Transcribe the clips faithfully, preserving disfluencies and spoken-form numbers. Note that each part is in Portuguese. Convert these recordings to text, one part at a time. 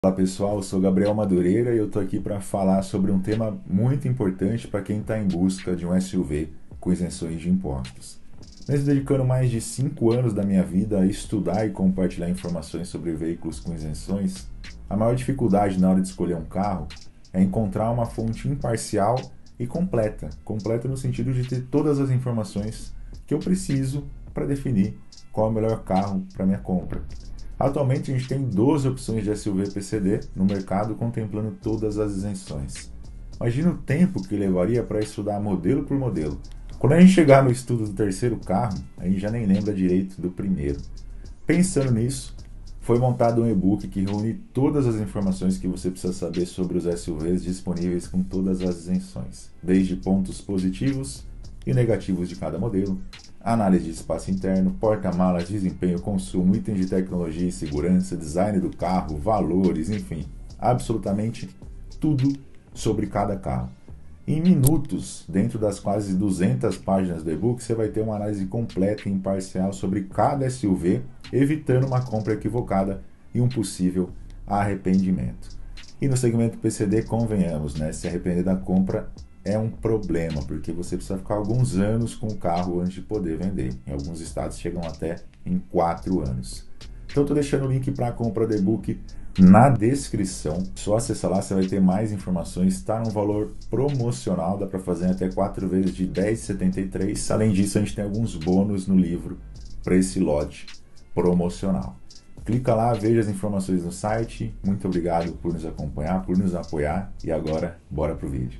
Olá pessoal, eu sou Gabriel Madureira e eu estou aqui para falar sobre um tema muito importante para quem está em busca de um S U V com isenções de impostos. Mesmo dedicando mais de cinco anos da minha vida a estudar e compartilhar informações sobre veículos com isenções, a maior dificuldade na hora de escolher um carro é encontrar uma fonte imparcial e completa, completa no sentido de ter todas as informações que eu preciso para definir qual é o melhor carro para minha compra. Atualmente a gente tem doze opções de S U V P C D no mercado contemplando todas as isenções. Imagina o tempo que levaria para estudar modelo por modelo. Quando a gente chegar no estudo do terceiro carro, a gente já nem lembra direito do primeiro. Pensando nisso, foi montado um e-book que reúne todas as informações que você precisa saber sobre os S U Vs disponíveis com todas as isenções, desde pontos positivos e negativos de cada modelo, análise de espaço interno, porta-malas, desempenho, consumo, itens de tecnologia e segurança, design do carro, valores, enfim, absolutamente tudo sobre cada carro. Em minutos, dentro das quase duzentas páginas do e-book, você vai ter uma análise completa e imparcial sobre cada S U V, evitando uma compra equivocada e um possível arrependimento. E no segmento P C D, convenhamos, né? Se arrepender da compra é um problema, porque você precisa ficar alguns anos com o carro antes de poder vender. Em alguns estados chegam até em quatro anos. Então estou deixando o link para a compra do e-book na descrição. Só acessar lá, você vai ter mais informações. Está num valor promocional, dá para fazer até quatro vezes de dez reais e setenta e três centavos. Além disso, a gente tem alguns bônus no livro para esse lote promocional. Clica lá, veja as informações no site. Muito obrigado por nos acompanhar, por nos apoiar. E agora, bora pro vídeo.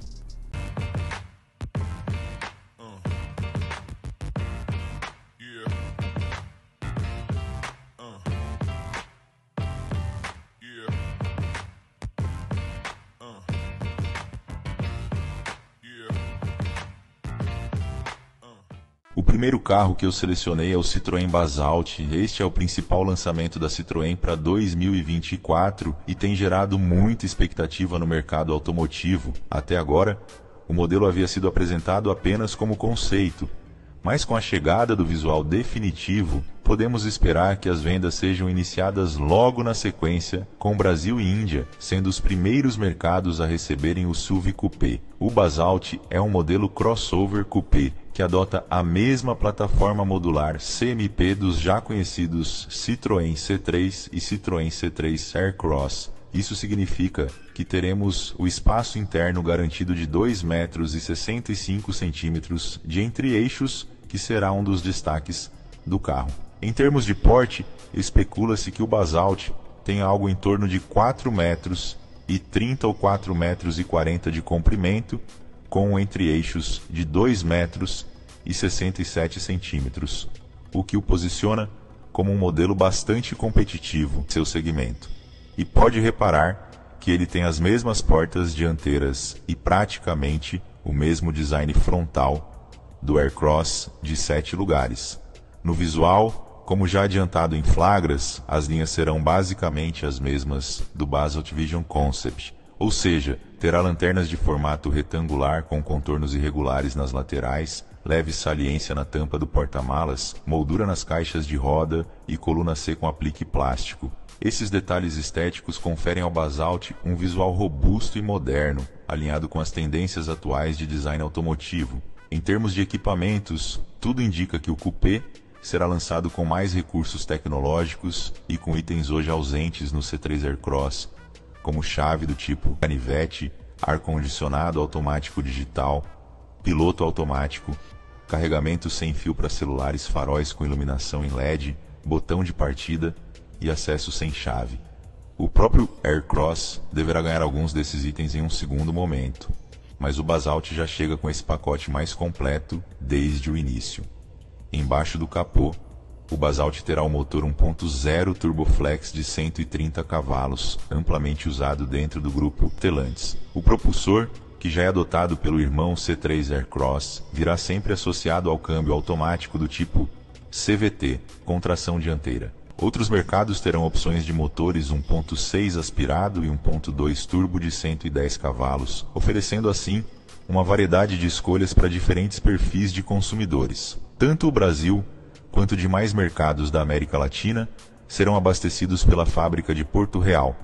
O primeiro carro que eu selecionei é o Citroën Basalt. Este é o principal lançamento da Citroën para dois mil e vinte e quatro e tem gerado muita expectativa no mercado automotivo. Até agora, o modelo havia sido apresentado apenas como conceito, mas com a chegada do visual definitivo, podemos esperar que as vendas sejam iniciadas logo na sequência, com Brasil e Índia sendo os primeiros mercados a receberem o S U V Coupé. O Basalt é um modelo crossover coupé que adota a mesma plataforma modular C M P dos já conhecidos Citroën C três e Citroën C três Aircross. Isso significa que teremos o espaço interno garantido de dois metros e sessenta e cinco centímetros de entre-eixos, que será um dos destaques do carro. Em termos de porte, especula-se que o Basalt tem algo em torno de quatro metros e trinta ou quatro metros e quarenta de comprimento, com entre-eixos de dois metros e sessenta e sete centímetros, o que o posiciona como um modelo bastante competitivo em seu segmento. E pode reparar que ele tem as mesmas portas dianteiras e praticamente o mesmo design frontal do Aircross de sete lugares. No visual, como já adiantado em flagras, as linhas serão basicamente as mesmas do Basalt Vision Concept, ou seja, terá lanternas de formato retangular com contornos irregulares nas laterais, leve saliência na tampa do porta-malas, moldura nas caixas de roda e coluna C com aplique plástico. Esses detalhes estéticos conferem ao Basalt um visual robusto e moderno, alinhado com as tendências atuais de design automotivo. Em termos de equipamentos, tudo indica que o Coupé será lançado com mais recursos tecnológicos e com itens hoje ausentes no C três Aircross, como chave do tipo canivete, ar-condicionado automático digital, piloto automático, carregamento sem fio para celulares, faróis com iluminação em L E D, botão de partida e acesso sem chave. O próprio Aircross deverá ganhar alguns desses itens em um segundo momento, mas o Basalt já chega com esse pacote mais completo desde o início. Embaixo do capô, o Basalt terá o motor um ponto zero Turboflex de cento e trinta cavalos, amplamente usado dentro do grupo Stellantis. O propulsor, que já é adotado pelo irmão C três Aircross, virá sempre associado ao câmbio automático do tipo C V T, com tração dianteira. Outros mercados terão opções de motores um ponto seis aspirado e um ponto dois turbo de cento e dez cavalos, oferecendo assim uma variedade de escolhas para diferentes perfis de consumidores. Tanto o Brasil quanto demais mercados da América Latina serão abastecidos pela fábrica de Porto Real,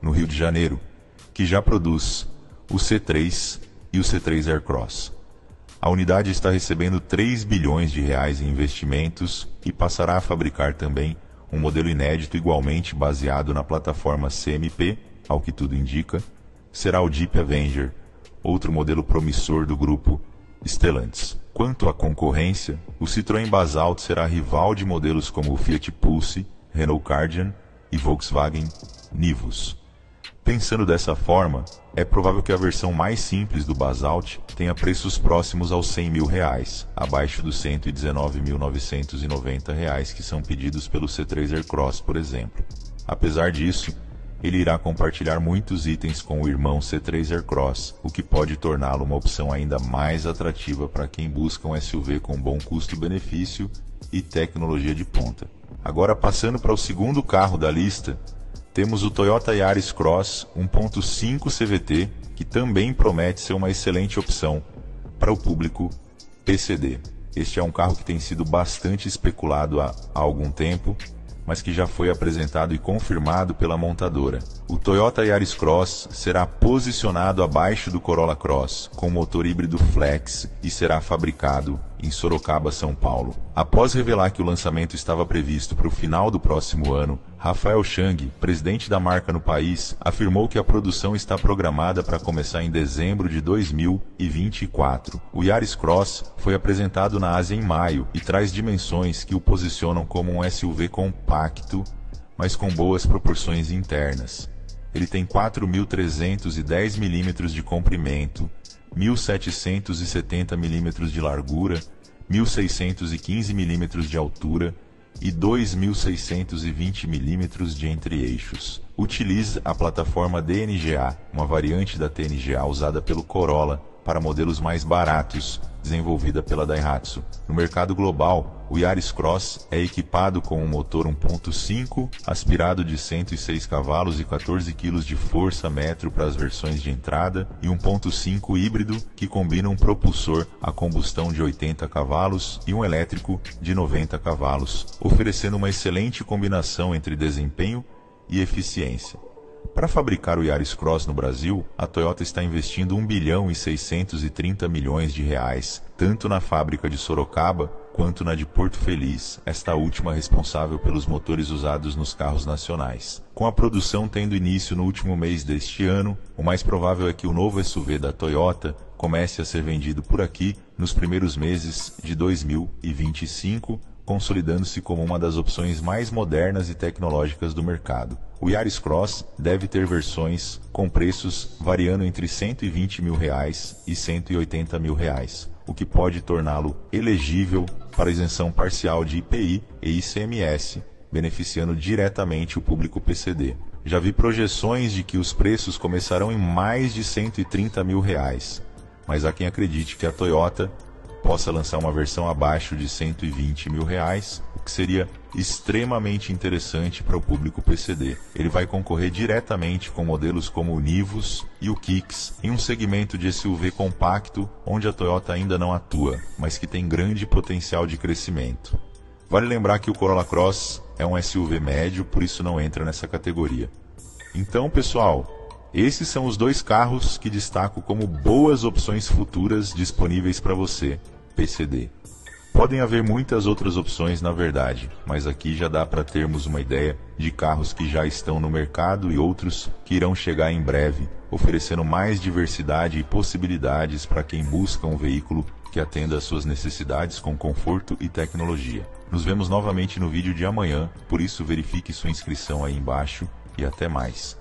no Rio de Janeiro, que já produz o C três e o C três Aircross. A unidade está recebendo três bilhões de reais em investimentos e passará a fabricar também um modelo inédito igualmente baseado na plataforma C M P, ao que tudo indica, será o Jeep Avenger, outro modelo promissor do grupo Stellantis. Quanto à concorrência, o Citroën Basalt será rival de modelos como o Fiat Pulse, Renault Kardian e Volkswagen Nivus. Pensando dessa forma, é provável que a versão mais simples do Basalt tenha preços próximos aos cem mil reais, abaixo dos cento e dezenove mil novecentos e noventa reais que são pedidos pelo C três Aircross, por exemplo. Apesar disso, ele irá compartilhar muitos itens com o irmão C três Aircross, o que pode torná-lo uma opção ainda mais atrativa para quem busca um S U V com bom custo-benefício e tecnologia de ponta. Agora, passando para o segundo carro da lista, temos o Toyota Yaris Cross um ponto cinco C V T, que também promete ser uma excelente opção para o público P C D. Este é um carro que tem sido bastante especulado há, há algum tempo, mas que já foi apresentado e confirmado pela montadora. O Toyota Yaris Cross será posicionado abaixo do Corolla Cross, com motor híbrido flex, e será fabricado em Sorocaba, São Paulo. Após revelar que o lançamento estava previsto para o final do próximo ano, Rafael Chang, presidente da marca no país, afirmou que a produção está programada para começar em dezembro de dois mil e vinte e quatro. O Yaris Cross foi apresentado na Ásia em maio e traz dimensões que o posicionam como um S U V compacto, mas com boas proporções internas. Ele tem quatro mil trezentos e dez milímetros de comprimento, mil setecentos e setenta milímetros de largura, mil seiscentos e quinze milímetros de altura e dois mil seiscentos e vinte milímetros de entre-eixos. Utiliza a plataforma D N G A, uma variante da T N G A usada pelo Corolla para modelos mais baratos, desenvolvida pela Daihatsu. No mercado global, o Yaris Cross é equipado com um motor um ponto cinco aspirado de cento e seis cavalos e quatorze quilos de força-metro para as versões de entrada e um ponto cinco híbrido que combina um propulsor a combustão de oitenta cavalos e um elétrico de noventa cavalos, oferecendo uma excelente combinação entre desempenho e eficiência. Para fabricar o Yaris Cross no Brasil, a Toyota está investindo um bilhão e seiscentos e trinta milhões de reais, tanto na fábrica de Sorocaba quanto na de Porto Feliz, esta última responsável pelos motores usados nos carros nacionais. Com a produção tendo início no último mês deste ano, o mais provável é que o novo S U V da Toyota comece a ser vendido por aqui nos primeiros meses de dois mil e vinte e cinco, consolidando-se como uma das opções mais modernas e tecnológicas do mercado. O Yaris Cross deve ter versões com preços variando entre cento e vinte mil reais e cento e oitenta mil reais, o que pode torná-lo elegível para isenção parcial de I P I e I C M S, beneficiando diretamente o público P C D. Já vi projeções de que os preços começarão em mais de cento e trinta mil reais, mas há quem acredite que a Toyota possa lançar uma versão abaixo de cento e vinte mil reais, o que seria extremamente interessante para o público P C D. Ele vai concorrer diretamente com modelos como o Nivus e o Kicks, em um segmento de S U V compacto onde a Toyota ainda não atua, mas que tem grande potencial de crescimento. Vale lembrar que o Corolla Cross é um S U V médio, por isso não entra nessa categoria. Então, pessoal, esses são os dois carros que destaco como boas opções futuras disponíveis para você, P C D. Podem haver muitas outras opções na verdade, mas aqui já dá para termos uma ideia de carros que já estão no mercado e outros que irão chegar em breve, oferecendo mais diversidade e possibilidades para quem busca um veículo que atenda às suas necessidades com conforto e tecnologia. Nos vemos novamente no vídeo de amanhã, por isso verifique sua inscrição aí embaixo e até mais.